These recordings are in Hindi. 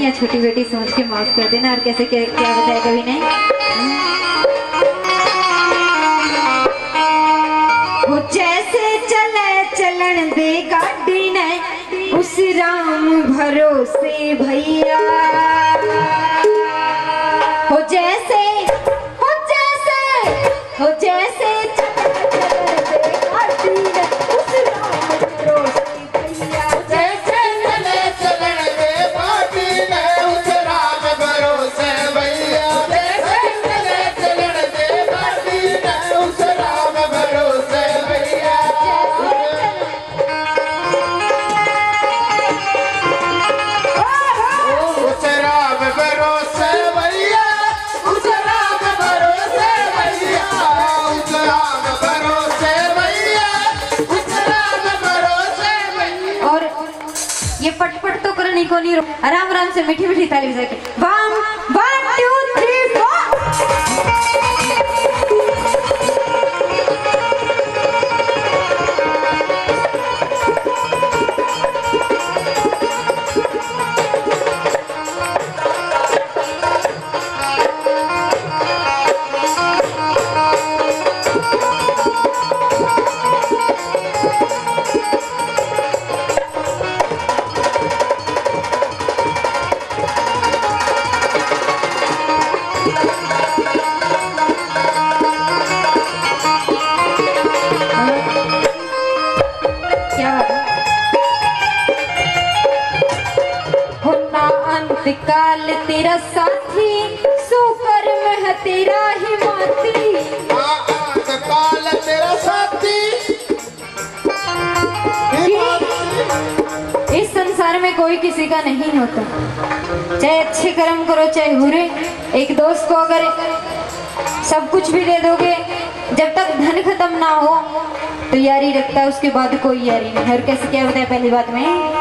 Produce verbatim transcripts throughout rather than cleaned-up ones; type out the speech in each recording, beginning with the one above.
या छोटी बेटी समझ के माफ कर देना। और कैसे क्या, क्या बताया कभी नहीं। वो जैसे चले चलन दे गाड़ी ने उस राम भरोसे भैया। हो जैसे हो जैसे हो जैसे पटपट तो करनी को नहीं, आराम आराम से मीठी मीठी ताली बजा के one one two three four. काल तेरा साथी सुकर्म है तेरा ही माती। काल तेरा साथी इस संसार में कोई किसी का नहीं होता, चाहे अच्छे कर्म करो चाहे बुरे। एक दोस्त को अगर सब कुछ भी दे दोगे, जब तक धन खत्म ना हो तो यारी रखता है, उसके बाद कोई यारी नहीं। और कैसे क्या बताया पहली बात में,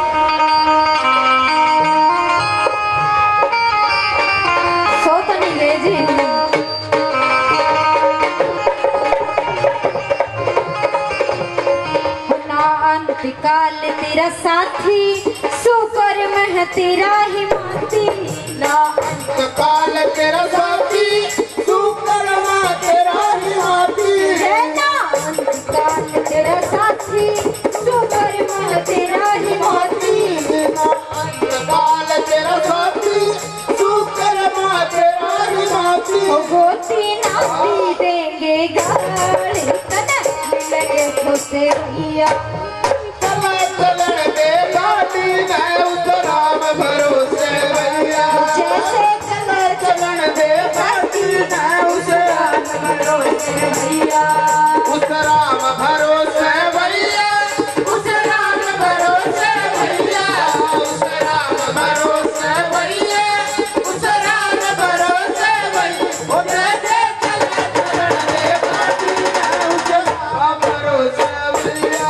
काल तेरा साथी सुकर्म है तेरा ही माती। ना काल तेरा साथी सुकर्म तेरा ही माती। काल तेरा साथी सुकर्म है तेरा ही माती। काल तेरा साथी सुकर्म तेरा ही माती। गोती नाती देंगे गाड़ी लगे खुशे भैया। चलन दे गाड़ी में उस राम भरोसे भैया। जैसे चले चलन दे गाड़ी में उस राम भरोसे भैया। उस राम भरोसे भैया। उस राम भरोसे भैया। उस राम भरोसे भैया। उस राम भरोसे भैया। ओ जैसे चले चलन दे गाड़ी में उस राम भरोसे भैया।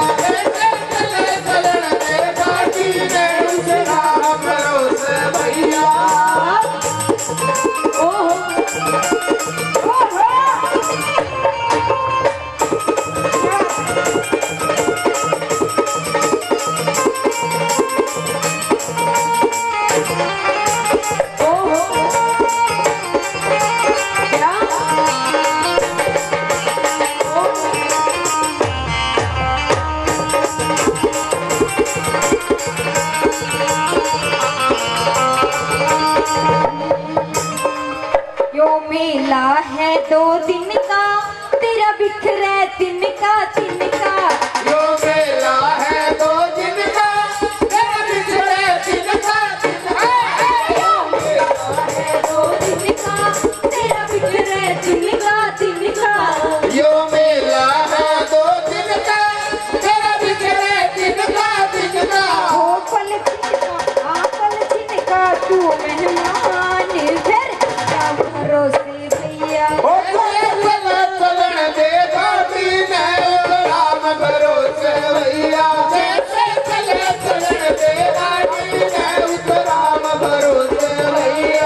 मेला है दो दिन का तेरा बिखरे तिनका तिनका। यो मेला है दो दिन का तेरा बिखरे तिनका तिनका। यो मेला है दो दिन का तेरा बिखरे तिनका तिनका। यो मेला है दो दिन का तेरा बिखरे तिनका तिनका। ओ पल तिनका आ पल तिनका तू मेहमान फिर क्या भरोसे भैया। ओ चलन चलन दे गाड़ी में उस राम भरोसे भैया। जैसे चले चलन दे गाड़ी में उस राम भरोसे भैया।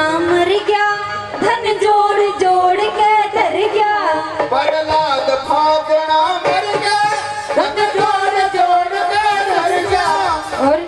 भागना मर गया, धन जोड़ जोड़ के धर गया। प्रहलाद भागना मर गया, धन जोड़ जोड़ के धर गया। और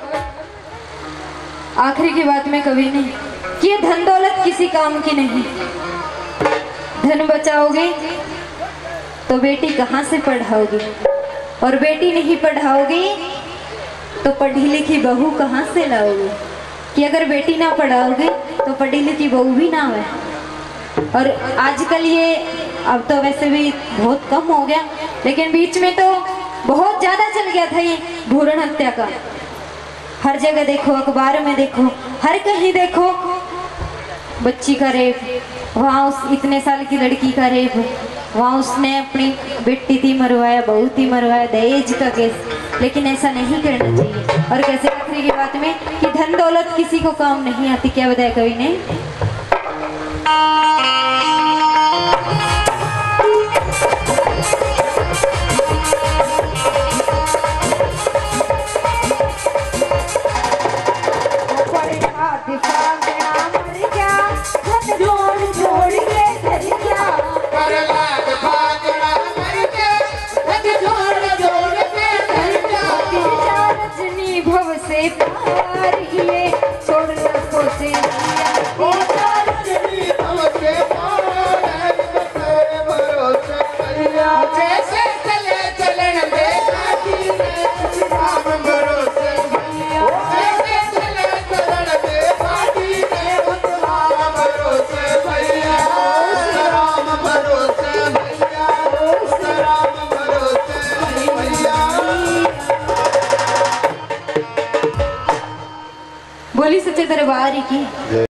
आखिरी की बात में कवि ने कि ये धन दौलत किसी काम की नहीं। धन बचाओगे तो बेटी कहाँ से पढ़ाओगे, और बेटी नहीं पढ़ाओगे तो पढ़ी लिखी बहू कहाँ से लाओगे। कि अगर बेटी ना पढ़ाओगे तो पढ़ी लिखी बहू भी ना है। और आजकल ये अब तो वैसे भी बहुत कम हो गया, लेकिन बीच में तो बहुत ज्यादा चल गया था ये भ्रूण हत्या का। हर जगह देखो, अखबार में देखो, हर कहीं देखो बच्ची का रेप, वहाँ उस इतने साल की लड़की का रेप, वहाँ उसने अपनी बेटी थी मरवाया, बहू थी मरवाया, दहेज का केस। लेकिन ऐसा नहीं करना चाहिए। और कैसे आखिरी की बात में कि धन दौलत किसी को काम नहीं आती। क्या बताया कवि ने? बोली सच्चे दरबार की।